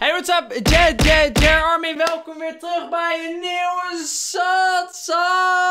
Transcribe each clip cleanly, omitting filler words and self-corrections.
Hey, what's up? Jer Army, welkom weer terug bij een nieuwe Satsa.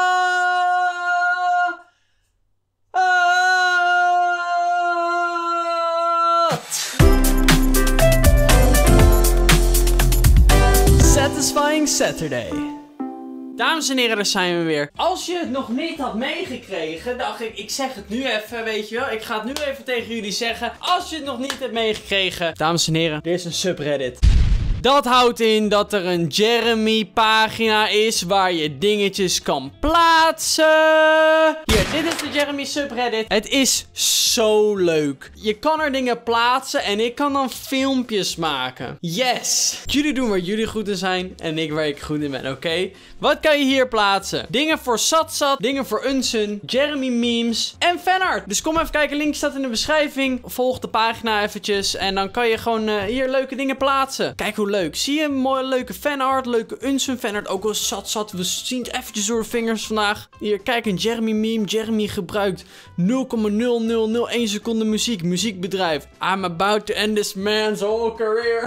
Satisfying Saturday. Dames en heren, daar zijn we weer. Als je het nog niet had meegekregen, dacht ik zeg het nu even, weet je wel. Ik ga het nu even tegen jullie zeggen. Als je het nog niet hebt meegekregen, dames en heren, dit is een subreddit. Dat houdt in dat er een Jeremy pagina is waar je dingetjes kan plaatsen. Hier, dit is de Jeremy subreddit. Het is zo leuk. Je kan er dingen plaatsen en ik kan dan filmpjes maken. Yes! Jullie doen waar jullie goed in zijn en ik waar ik goed in ben, oké? Wat kan je hier plaatsen? Dingen voor Satsat, dingen voor Unsun, Jeremy memes en fanart. Dus kom even kijken, link staat in de beschrijving. Volg de pagina eventjes en dan kan je gewoon hier leuke dingen plaatsen. Kijk hoe leuk. Zie je een mooie leuke fanart, leuke Unsun fanart, ook wel Satsat. We zien het eventjes door de vingers vandaag. Hier, kijk, een Jeremy meme. Jeremy gebruikt 0,0001 seconde muziek. Muziekbedrijf. I'm about to end this man's whole career.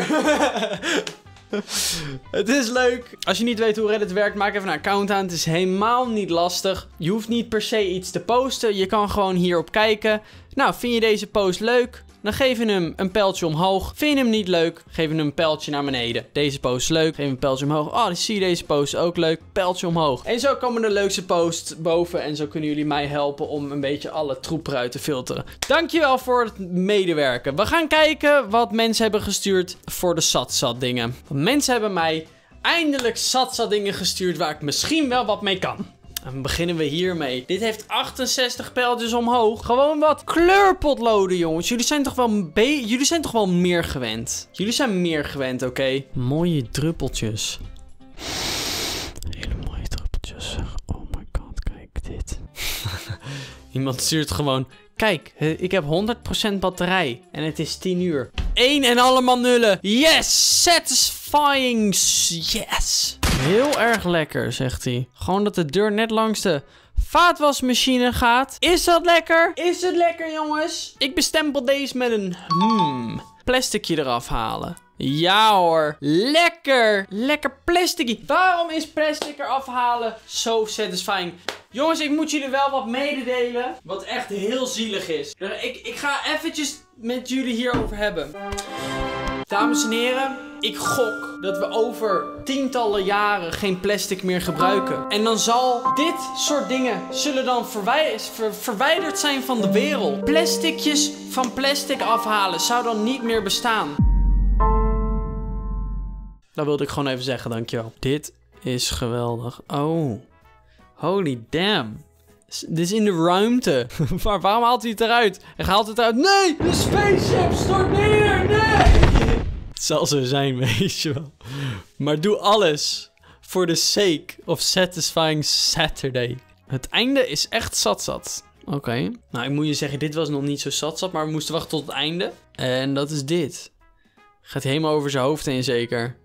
Het is leuk. Als je niet weet hoe Reddit werkt, maak even een account aan. Het is helemaal niet lastig. Je hoeft niet per se iets te posten. Je kan gewoon hierop kijken. Nou, vind je deze post leuk? Dan geef je hem een pijltje omhoog. Vind je hem niet leuk? Geef je hem een pijltje naar beneden. Deze post is leuk. Geef hem een pijltje omhoog. Oh, dan zie je deze post ook leuk. Pijltje omhoog. En zo komen de leukste posts boven. En zo kunnen jullie mij helpen om een beetje alle troep eruit te filteren. Dankjewel voor het medewerken. We gaan kijken wat mensen hebben gestuurd voor de Satsat dingen. Want mensen hebben mij eindelijk Satsat dingen gestuurd waar ik misschien wel wat mee kan. En dan beginnen we hiermee. Dit heeft 68 pijltjes omhoog. Gewoon wat kleurpotloden, jongens. Jullie zijn toch wel meer gewend. Jullie zijn meer gewend, oké? Mooie druppeltjes. Hele mooie druppeltjes. Oh my god, kijk dit. Iemand stuurt gewoon... Kijk, ik heb 100% batterij. En het is 10 uur. 1 en allemaal nullen. Yes! Satisfying. Yes! Heel erg lekker, zegt hij. Gewoon dat de deur net langs de vaatwasmachine gaat. Is dat lekker? Is het lekker, jongens? Ik bestempel deze met een plasticje eraf halen. Ja hoor. Lekker. Lekker plasticje. Waarom is plastic eraf halen zo satisfying? Jongens, ik moet jullie wel wat mededelen. Wat echt heel zielig is. Ik ga eventjes met jullie hierover hebben. Dames en heren, ik gok dat we over tientallen jaren geen plastic meer gebruiken. En dan zal dit soort dingen zullen dan verwijderd zijn van de wereld. Plasticjes van plastic afhalen zou dan niet meer bestaan. Dat wilde ik gewoon even zeggen, dankjewel. Dit is geweldig. Oh, holy damn. Dit is in de ruimte. Maar waarom haalt hij het eruit? Hij haalt het eruit. Nee, de spaceship stort neer. Nee. Het zal zo zijn, weet je wel. Maar doe alles voor the sake of satisfying Saturday. Het einde is echt satsat. Oké. Nou, ik moet je zeggen, dit was nog niet zo satsat, maar we moesten wachten tot het einde. En dat is dit. Gaat hij helemaal over zijn hoofd heen, zeker.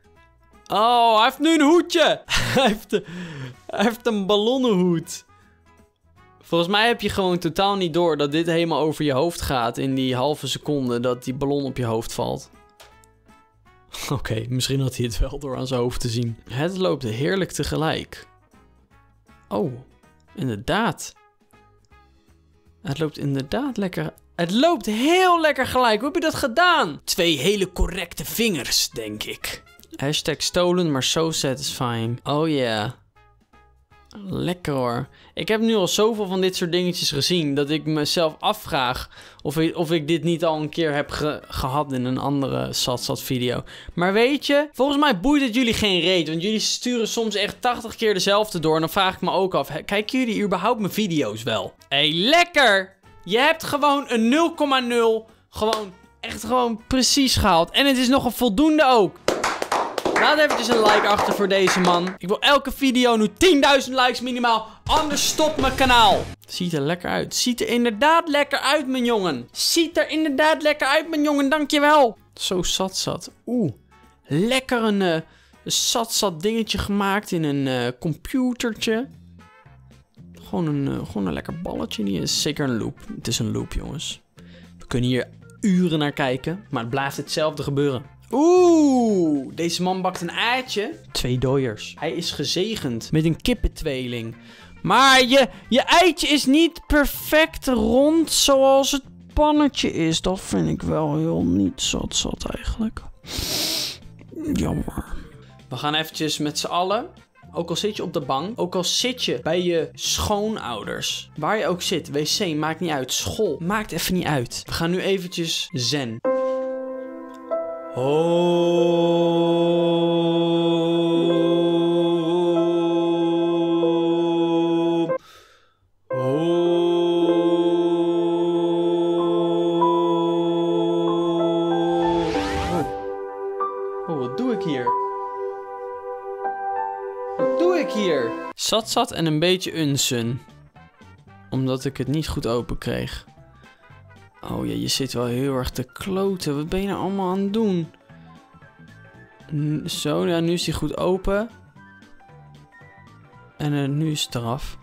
Oh, hij heeft nu een hoedje. Hij heeft een ballonnenhoed. Volgens mij heb je gewoon totaal niet door dat dit helemaal over je hoofd gaat in die halve seconde dat die ballon op je hoofd valt. Oké, misschien had hij het wel door aan zijn hoofd te zien. Het loopt heerlijk tegelijk. Oh, inderdaad. Het loopt inderdaad lekker. Het loopt heel lekker gelijk. Hoe heb je dat gedaan? 2 hele correcte vingers, denk ik. Hashtag stolen, maar so satisfying. Oh yeah. Lekker hoor. Ik heb nu al zoveel van dit soort dingetjes gezien dat ik mezelf afvraag of ik dit niet al een keer heb gehad in een andere Satsat video. Maar weet je, volgens mij boeit het jullie geen reet, want jullie sturen soms echt 80 keer dezelfde door en dan vraag ik me ook af, kijken jullie überhaupt mijn video's wel? Hé, lekker! Je hebt gewoon een 0,0 gewoon precies gehaald. En het is nog een voldoende ook. Laat eventjes een like achter voor deze man. Ik wil elke video nu 10.000 likes minimaal. Anders stopt mijn kanaal. Ziet er lekker uit. Ziet er inderdaad lekker uit, mijn jongen. Ziet er inderdaad lekker uit, mijn jongen. Dankjewel. Zo satsat. Oeh. Lekker een satsat dingetje gemaakt in een computertje. Gewoon een lekker balletje. Die is zeker een loop. Het is een loop, jongens. We kunnen hier uren naar kijken. Maar het blijft hetzelfde gebeuren. Oeh, deze man bakt een eitje. 2 dooiers. Hij is gezegend met een kippentweeling. Maar je eitje is niet perfect rond zoals het pannetje is. Dat vind ik wel heel niet zat eigenlijk. Jammer. We gaan eventjes met z'n allen. Ook al zit je op de bank. Ook al zit je bij je schoonouders. Waar je ook zit. Wc, maakt niet uit. School, maakt even niet uit. We gaan nu eventjes zen. Wat doe ik hier? Wat doe ik hier? Zat en een beetje unsun. Omdat ik het niet goed open kreeg. Oh ja, je zit wel heel erg te kloten. Wat ben je nou allemaal aan het doen? Zo, ja, nu is hij goed open. En nu is het eraf.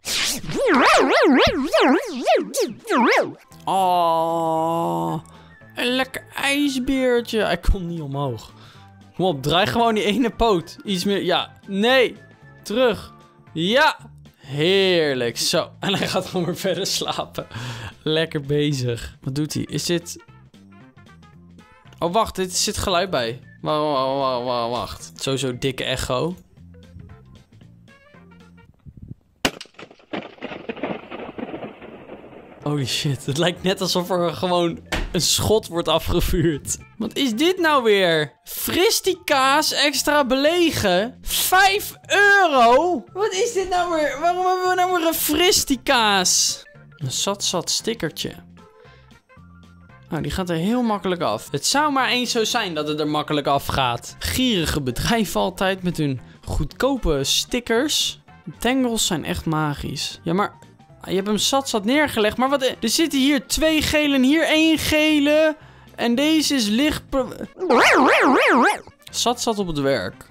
Oh, een lekker ijsbeertje. Hij komt niet omhoog. Kom op, draai gewoon die ene poot. Iets meer, ja, nee. Terug. Ja. Heerlijk. Zo. En hij gaat gewoon weer verder slapen. Lekker bezig. Wat doet hij? Is dit... Oh, wacht. Dit zit geluid bij. Wacht. Sowieso dikke echo. Holy shit. Het lijkt net alsof er gewoon een schot wordt afgevuurd. Wat is dit nou weer? Fristica's extra belegen? 5 euro? Wat is dit nou weer? Waarom hebben we nou weer een Fristica's? Een zat stickertje. Nou, die gaat er heel makkelijk af. Het zou maar eens zo zijn dat het er makkelijk afgaat. Gierige bedrijven altijd met hun goedkope stickers. Tangles zijn echt magisch. Ja, maar... Je hebt hem zat neergelegd, maar wat... Er zitten hier 2 gele en hier 1 gele. En deze is licht... Zat op het werk.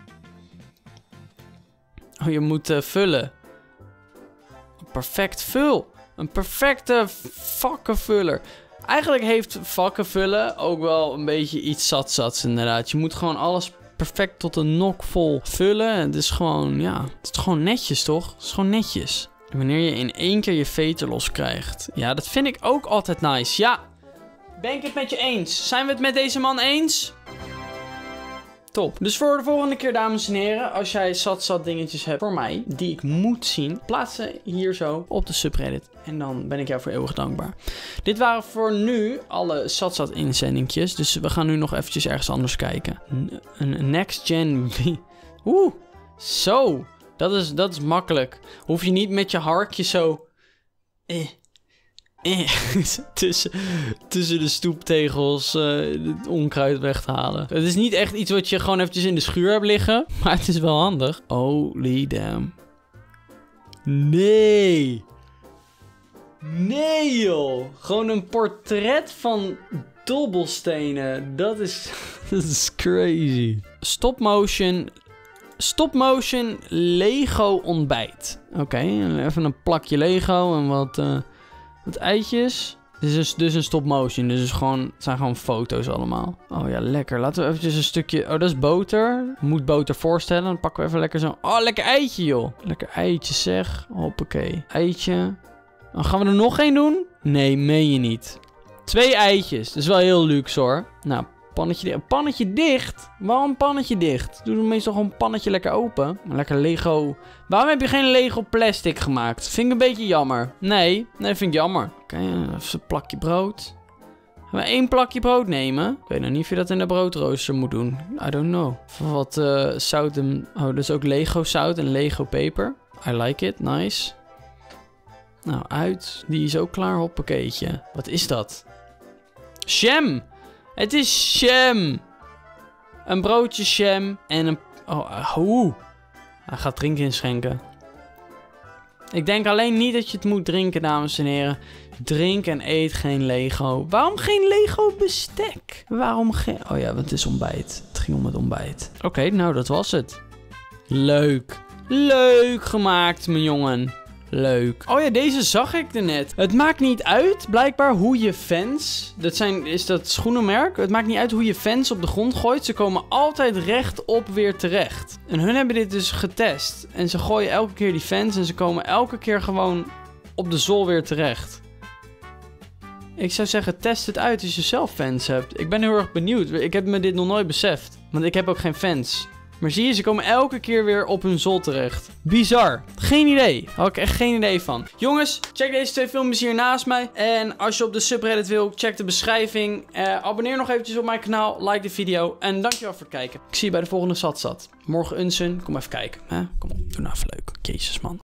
Oh, je moet vullen. Perfect vul. Een perfecte vakkenvuller. Eigenlijk heeft vakkenvullen ook wel een beetje iets zats inderdaad. Je moet gewoon alles perfect tot een nok vol vullen. Het is gewoon, ja... Het is gewoon netjes, toch? Het is gewoon netjes. Wanneer je in 1 keer je veten los krijgt. Ja, dat vind ik ook altijd nice. Ja, ben ik het met je eens? Zijn we het met deze man eens? Top. Dus voor de volgende keer, dames en heren, als jij zat dingetjes hebt voor mij, die ik moet zien, plaats ze hier zo op de subreddit. En dan ben ik jou voor eeuwig dankbaar. Dit waren voor nu alle zat inzendingjes. Dus we gaan nu nog eventjes ergens anders kijken. Een next gen... Oeh, zo... Dat is makkelijk. Hoef je niet met je harkje zo... tussen de stoeptegels het onkruid weg te halen. Het is niet echt iets wat je gewoon eventjes in de schuur hebt liggen. Maar het is wel handig. Holy damn. Nee. Nee joh. Gewoon een portret van dobbelstenen. Dat is crazy. Stop motion Lego ontbijt. Oké, even een plakje Lego en wat eitjes. Dit is dus een stop motion. Dus het zijn gewoon foto's allemaal. Oh ja, lekker. Laten we eventjes een stukje... Oh, dat is boter. Moet boter voorstellen. Dan pakken we even lekker zo... Oh, lekker eitje, joh. Lekker eitje, zeg. Hoppakee. Eitje. Dan gaan we er nog 1 doen? Nee, meen je niet. 2 eitjes. Dat is wel heel luxe, hoor. Nou, pannetje dicht? Waarom pannetje dicht? Doe meestal gewoon pannetje lekker open. Lekker Lego. Waarom heb je geen Lego plastic gemaakt? Vind ik een beetje jammer. Nee, vind ik jammer. Oké, even een plakje brood. Gaan we 1 plakje brood nemen? Ik weet nog niet of je dat in de broodrooster moet doen. I don't know. Wat zout en... Oh, dat is ook Lego zout en Lego peper. I like it. Nice. Nou, uit. Die is ook klaar. Hoppakeetje. Wat is dat? Jam! Het is jam. Een broodje jam en een... Oh, hij gaat drinken inschenken. Ik denk alleen niet dat je het moet drinken, dames en heren. Drink en eet geen Lego. Waarom geen Lego bestek? Waarom geen... Oh ja, want het is ontbijt. Het ging om het ontbijt. Oké, nou dat was het. Leuk. Leuk gemaakt, mijn jongen. Leuk. Oh ja, deze zag ik er net. Het maakt niet uit, blijkbaar, hoe je fans... Is dat schoenenmerk? Het maakt niet uit hoe je fans op de grond gooit. Ze komen altijd rechtop weer terecht. En hun hebben dit dus getest. En ze gooien elke keer die fans en ze komen elke keer gewoon op de zool weer terecht. Ik zou zeggen, test het uit als je zelf fans hebt. Ik ben heel erg benieuwd. Ik heb me dit nog nooit beseft. Want ik heb ook geen fans. Maar zie je, ze komen elke keer weer op hun zol terecht. Bizar. Geen idee. Had ik echt geen idee van. Jongens, check deze 2 filmpjes hier naast mij. En als je op de subreddit wil, check de beschrijving. Abonneer nog eventjes op mijn kanaal. Like de video. En dankjewel voor het kijken. Ik zie je bij de volgende Satsat. Morgen Unsun. Kom even kijken. Hè? Kom op, doe nou even leuk. Jezus man.